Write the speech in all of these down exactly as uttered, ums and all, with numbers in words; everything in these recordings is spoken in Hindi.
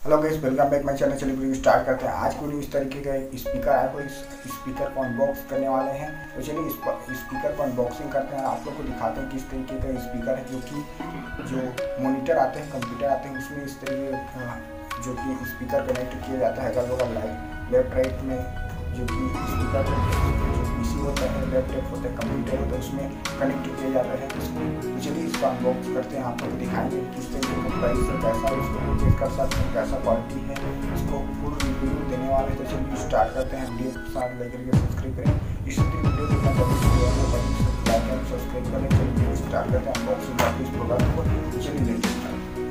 Hello guys, welcome back my channel. चलिए वीडियो स्टार्ट करते हैं। आज की वीडियो इस तरीके का स्पीकर आया हुआ, इस स्पीकर को अनबॉक्स करने वाले हैं। तो चलिए इस स्पीकर को अनबॉक्सिंग करते हैं, आप लोग को दिखाते हैं किस तरीके का स्पीकर है। जो कि जो मॉनिटर आते हैं, कंप्यूटर आते हैं, उसमें इस तरीके जो कि स्पीकर कनेक्ट किया जाता है अगल बगल लाइट लेफ्ट राइट में। जो कि स्पीकर जो पीसी होता है, लैपटॉप होता है, कंप्यूटर होता है, उसमें कनेक्ट किया जाता है इसको। तो चलिए इसको अनबॉक्स करते हैं, आप लोग दिखाएंगे किस तरीके का प्राइस है, कैसा इसको परचेज कर सकते हैं, कैसा क्वालिटी है, इसको पूरा रिव्यू देने वाले हैं। तो चलिए स्टार्ट करते हैं। वीडियो के साथ लाइक करके सब्सक्राइब करें। इस वीडियो को लाइक एंड सब्सक्राइब करें। चलिए स्टार्ट करते हैं अनबॉक्सिंग करते इस प्रोडक्ट को। चलिए देखते हैं।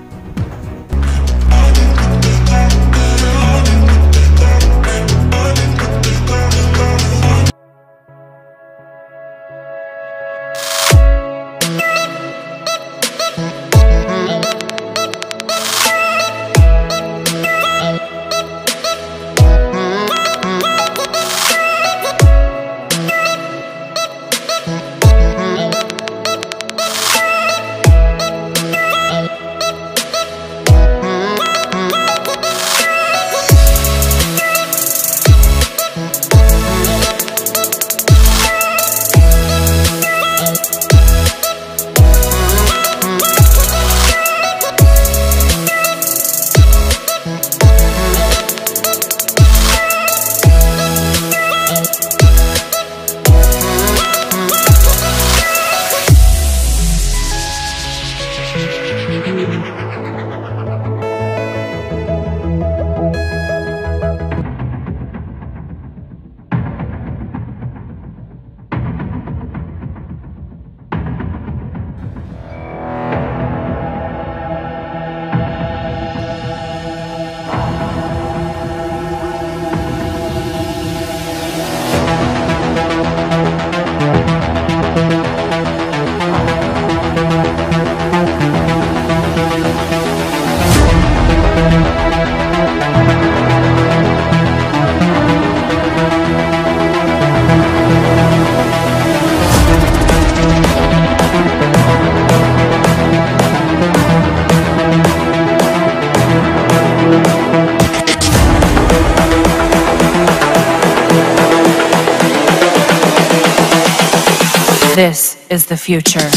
This is the future.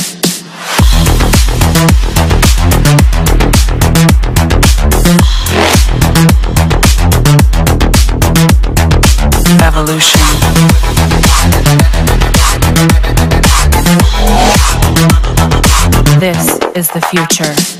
Evolution. This is the future.